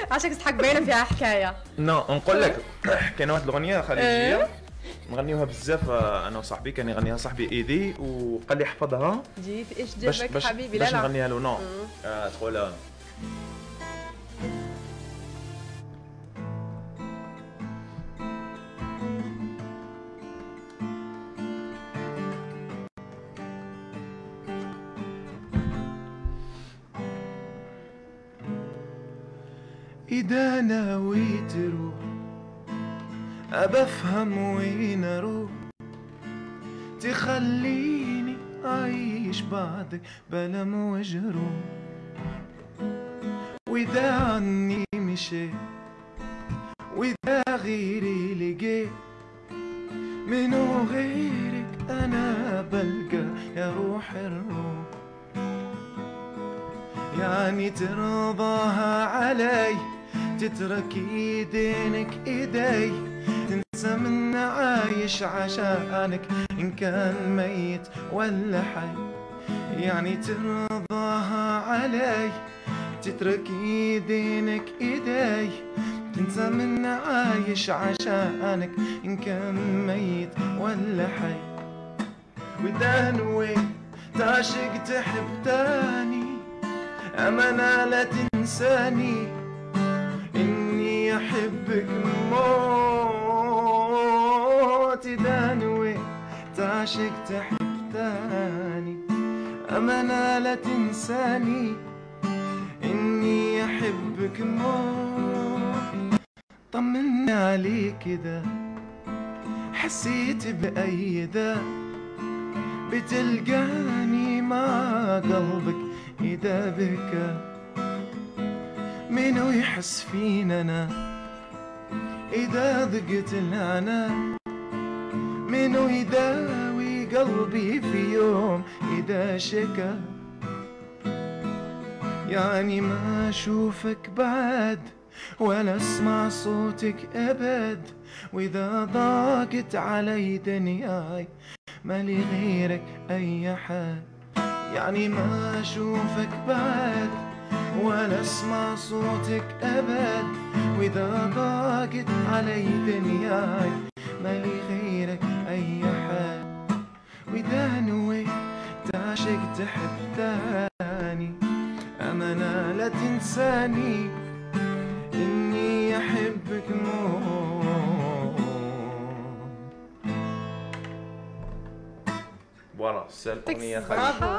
عشان تضحك باينه فيها حكايه. نو نقول لك كاينه واحد الاغنيه خليجيه نغنيوها بزاف، انا وصاحبي كان يغنيها صاحبي ايدي وقال لي حفظها. جيت ايش جابك حبيبي؟ لا باش نغنيها له. نو تقول إذا نويت تروح أبفهم وين أروح، تخليني أعيش بعدك بلا مجروح. وإذا عني مشيت وإذا غيري لقيت، منو غيرك أنا بلقى يا روح الروح. يعني ترضاها علي تترك ايدينك ايدي، تنسى من عايش عشانك ان كان ميت ولا حي. يعني ترضاها علي تترك ايدينك ايدي، تنسى من عايش عشانك ان كان ميت ولا حي. واذا نويت تعشق تحب تاني، أمانة لا تنساني إني أحبك موت. إذا نويت تعشق تحب تاني، أمانة لا تنساني إني أحبك موت. طمني عليك إذا حسيت بأي ذا، بتلقاني مع قلبك إذا بكى. منو يحس فينا أنا إذا ضقت الأنا، منو يداوي قلبي في يوم إذا شكى. يعني ما أشوفك بعد ولا أسمع صوتك أبد، وإذا ضاقت علي دنياي مالي غيرك أي حد. يعني ما أشوفك بعد ولا أسمع صوتك أبد، وإذا ضاقت علي دنياي مالي غيرك أي حد. وإذا نويت تعشق تحب تاني، أمانة لا تنساني إني أحبك موت. فوالا سال أغنية خليجية.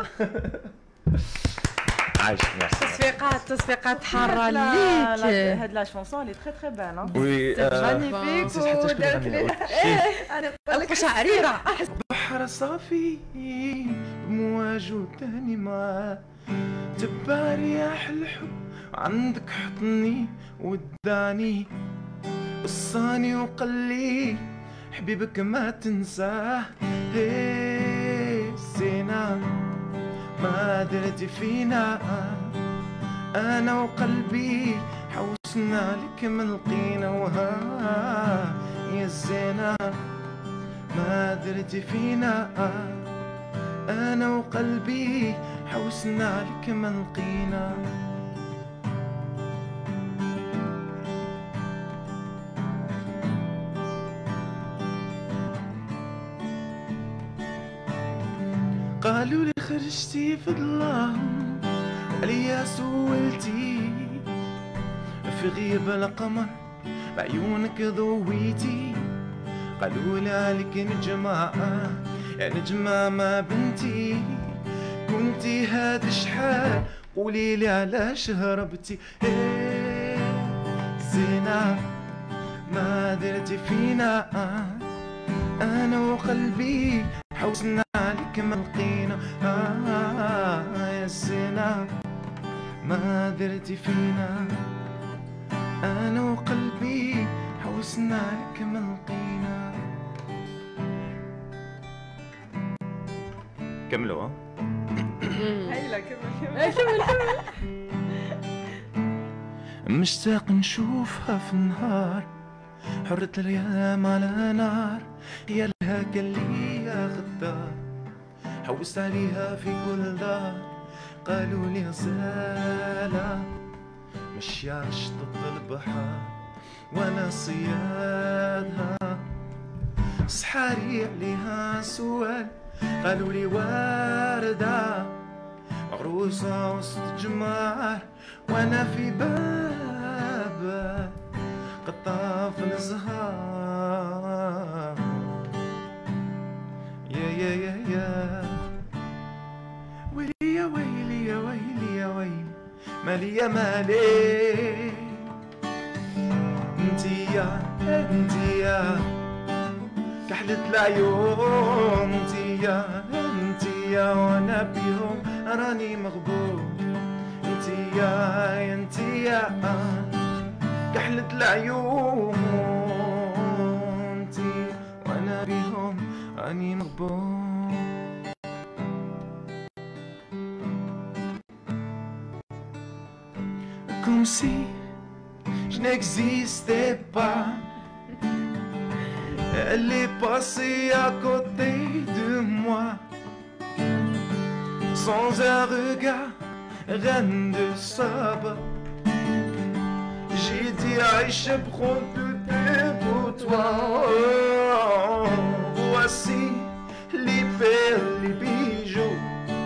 عايش تصفيقات حارة ليك. هاد لا شونسون اللي تري تري بان. وي مانيفيك انا شعريرة. بحر صافي بمواجه تاني معاه، تباري يا الحب عندك حضني وداني، وصاني وقلي حبيبك ما تنساه. سينا ما درتي فينا، انا وقلبي حوسنا لك من لقينا. وها يا الزينة ما درتي فينا، انا وقلبي حوسنا لك من لقينا. قالوا لي خرجتي في ظلام عليا سولتي، في غيب القمر بعيونك ضويتي. قالوا لي عليك نجمة يا نجمة ما بنتي، كنتي هاد شحال قولي لي علاش هربتي. زينة ما درتي فينا، انا وقلبي حوسنا عليك ما لقينا. يا الزينة ما درتي فينا، انا وقلبي حوسنا عليك ما لقينا. كملوا. هايلة كمل. مشتاق نشوفها في النهار، حرة الأيام على نار، يا لها كلي يا غدار، حوست عليها في كل دار. قالوا لي غزالة مشيا شطط البحر وانا صيادها. صحاري عليها سؤال قالوا لي وردة عروسة وسط جمار وانا في باب قطاف الزهار. يا ويلي يا ويلي يا ويلي يا ويلي مالي يا مالي. انتيا كحلة العيون انتيا وانا بيهم راني مغبون. انتيا كحلة العيون انتي وانا بيهم راني مغبون. Comme si je n'existais pas. Elle est passée à côté de moi, sans un regard, reine de Saba. J'ai dit Aïcha, prends tout pour toi. Oh, voici les perles, les bijoux,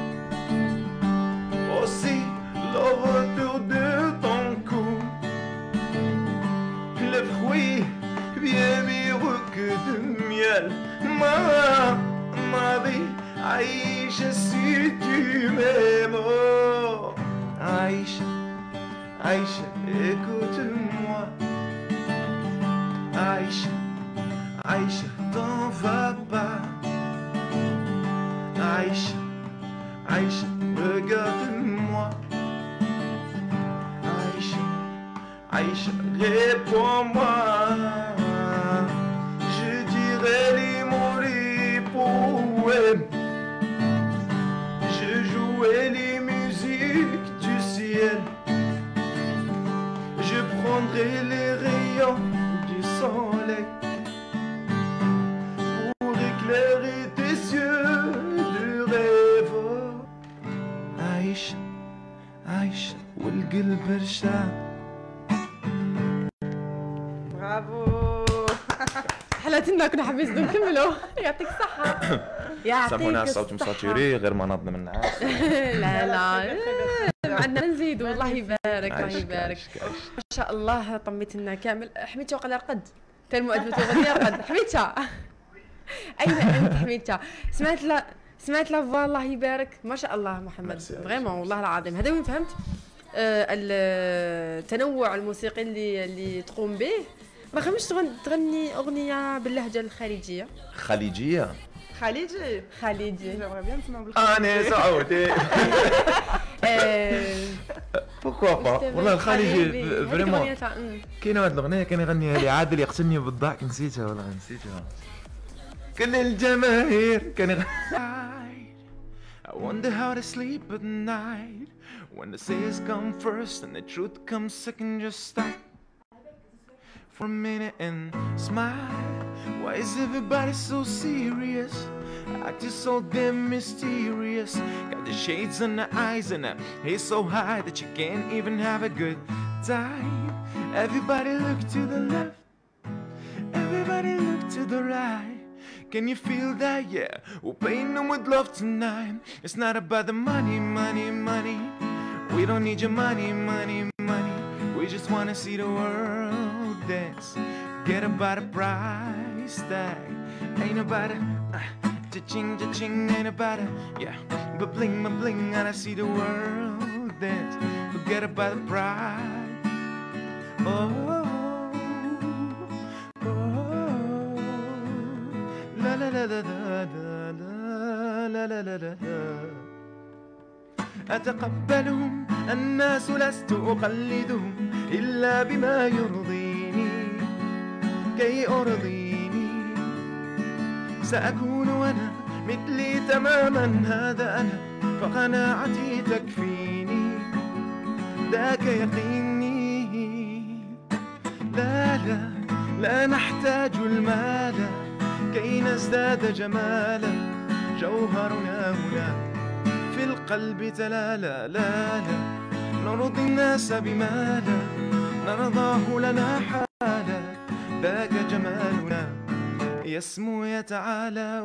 aussi le retour de ton cou, le fruit bien meilleur que de miel. Ma vie, Aïcha, si tu m'aimes. Oh, Aïcha, écoute-moi. Aïcha, t'en vas pas. Aïcha, regarde-moi. Aïcha, réponds-moi. Je dirai les mots, les poèmes. Je jouais les musiques du ciel. Je prendrai les rayons du soleil pour éclairer tes yeux de rêve. Aïcha, والقلب رشاد. برافو. حلاتنا كنا حابين نكملوا. يعطيك الصحة. سامونا الصوت مساتوري غير مناض من النعاس. لا عندنا نزيد والله يبارك الله يبارك. ما شاء الله طميت لنا كامل. حميتها وقال رقد تا المؤدبة الغنية رقد. حميتها أين أنت حميتها؟ سمعت لا فوا الله يبارك ما شاء الله محمد فريمون والله العظيم. هذا وين فهمت التنوع الموسيقي اللي تقوم به. ما خمش تغني أغنية باللهجة الخليجية. خليجي J'aimerais bien نسمعوا بالخليجي. أنا سعودي. بوكوا با والله الخليجي فريمون. كاينه واحد الأغنية كان يغنيها لي عادل يقتلني بالضحك نسيتها والله نسيتها. كل الجماهير كان يغني. I wonder how to sleep at night when the sayers come first and the truth comes second. Just stop for a minute and smile. Why is everybody so serious? Acting so damn mysterious. Got the shades on the eyes and the hair so high that you can't even have a good time. Everybody look to the left, everybody look to the right. Can you feel that? Yeah, we're paying them with love tonight. It's not about the money. We don't need your money. We just wanna see the world dance. Get about a price tag. Ain't about it, cha-ching, ain't about it. Yeah, but bling, and I see the world dance. Forget about the price. Oh. La la la la la la la la. أتقبلهم الناس لست أقلدهم إلا بما يرضيني كي أرضيني. سأكون أنا مثلي تماما هذا أنا فقناعتي تكفيني ذاك يقيني. لا نحتاج المال كي نزداد جمالا. جوهرنا هنا في القلب تلالا. نرضي الناس بما لا نرضاه لنا حالا ذاك جمالنا يسمو يتعالى.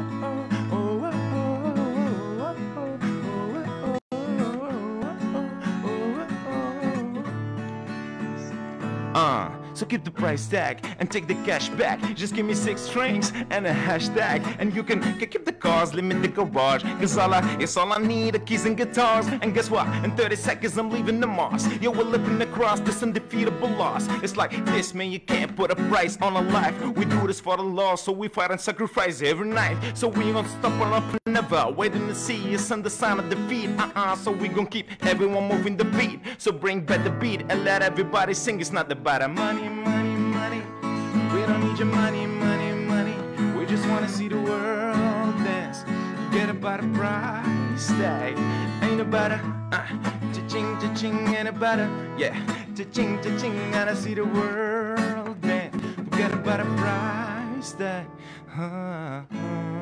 So keep the price tag and take the cash back. Just give me 6 strings and a hashtag, and you can keep the cars, limit the garage. Cause all I need are keys and guitars. And guess what? In 30 seconds I'm leaving the Mars. Yo, we're living across this undefeatable loss. It's like this, man, you can't put a price on a life. We do this for the law, so we fight and sacrifice every night. So we ain't gonna stop or up never waiting to see us on the sign of defeat. So we gonna keep everyone moving the beat. So bring back the beat and let everybody sing. It's not about the money, money, money. We don't need your money, money, money. We just wanna see the world dance. Get about a price tag. Ain't about a cha-ching, cha-ching, ain't about a yeah, cha-ching, cha-ching. Gotta see the world dance. Forget about a price tag.